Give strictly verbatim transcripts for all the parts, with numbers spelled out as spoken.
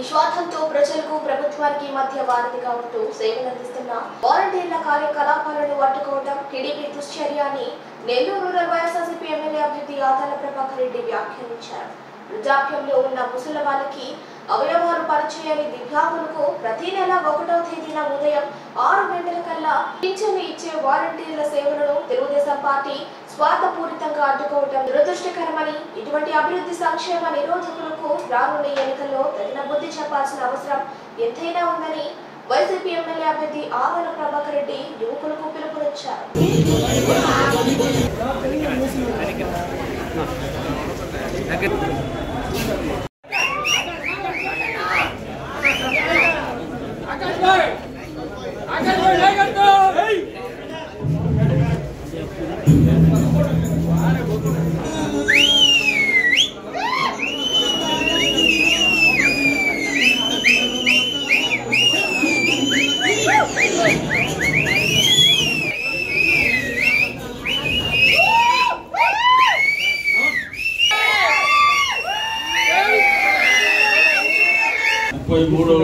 నిస్వార్థంతో ప్రజలకు ప్రభుత్వానికి మధ్య వారధిగా ఉంటూ సేవలు అందిస్తున్న వాలంటీర్ల కార్యకలాపాలను అడ్డుకోవడం టీడీపీ దుశ్చర్య అని నెల్లూరు రూరల్ వైఎస్ఆర్సీపీ ఎమ్మెల్యే అభ్యర్థి ఆదాల ప్రభాకర్ రెడ్డి వ్యాఖ్యానించారు. వృద్ధాప్యంలో ఉన్న ముసలి వాళ్ళకి అవయవాలు పరిచయాన్ని దివ్యాంగులకు ప్రతి నెల ఒకటో తేదీన ఉదయం ఆరు గంటల కల్లా పింఛను ఇచ్చే వాలంటీర్ల సేవలను తెలుగుదేశం పార్టీ స్వార్థపూరితంగా అడ్డుకోవడం దురదృష్టకరమని, ఇటువంటి అభివృద్ధి సంక్షేమ నిరోధకులకు రానున్న ఎన్నికల్లో తగిన బుద్ధి చెప్పాల్సిన అవసరం ఎంతైనా ఉందని వైసీపీ ఎమ్మెల్యే అభ్యర్థి ఆదాల ప్రభాకర్ రెడ్డి యువకులకు పిలుపునిచ్చారు. ముప్పై మూడవ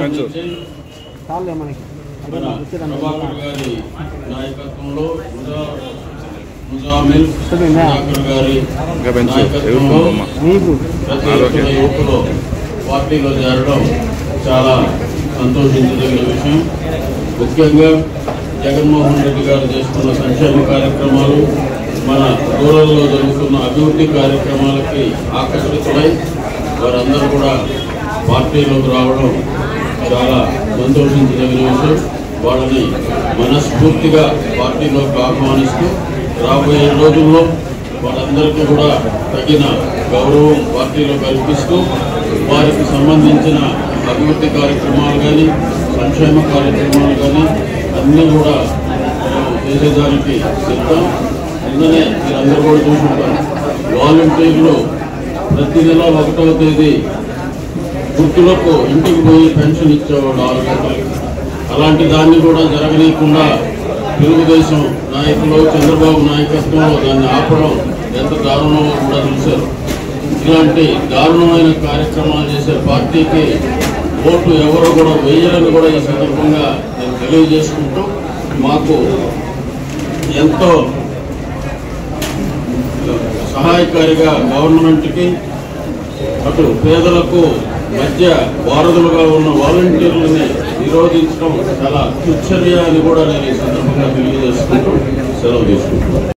ప్రభాకర్ గారి నాయకత్వంలో ముజామిల్ ప్రభాకర్ గారి నాయకత్వంలో ప్రతి యువకులు పార్టీలో చేరడం చాలా సంతోషించదగిన విషయం. ముఖ్యంగా జగన్మోహన్ రెడ్డి గారు చేస్తున్న సంక్షేమ కార్యక్రమాలు, మన రూరల్లో జరుగుతున్న అభివృద్ధి కార్యక్రమాలకి ఆకర్షితులై వారందరూ కూడా పార్టీలోకి రావడం చాలా సంతోషించదగిన విషయం. వాళ్ళని మనస్ఫూర్తిగా పార్టీలోకి ఆహ్వానిస్తూ రాబోయే రోజుల్లో వాళ్ళందరికీ కూడా తగిన గౌరవం పార్టీలో కల్పిస్తూ వారికి సంబంధించిన అభివృద్ధి కార్యక్రమాలు కానీ సంక్షేమ కార్యక్రమాలు కానీ అన్నీ కూడా చేసేదానికి సిద్ధం. నిన్ననే మీరందరూ కూడా చూసుకుంటారు, వాలంటీర్లు ప్రతి నెల ఒకటవ తేదీ వృద్ధులకు ఇంటికి పోయి పెన్షన్ ఇచ్చేవాడు ఆరు గంటలకి. అలాంటి దాన్ని కూడా జరగనీయకుండా తెలుగుదేశం నాయకులు చంద్రబాబు నాయకత్వంలో దాన్ని ఆపడం ఎంత దారుణమో కూడా చూశారు. ఇలాంటి దారుణమైన కార్యక్రమాలు చేసే పార్టీకి ఓటు ఎవరు కూడా వేయాలని కూడా ఈ సందర్భంగా నేను తెలియజేసుకుంటూ, మాకు ఎంతో సహాయకారిగా గవర్నమెంట్కి అటు పేదలకు మధ్య వారధులుగా ఉన్న వాలంటీర్లని నిరోధించడం చాలా దుశ్చర్య అని కూడా నేను ఈ సందర్భంగా తెలియజేసుకుంటూ సెలవు తీసుకుంటున్నాను.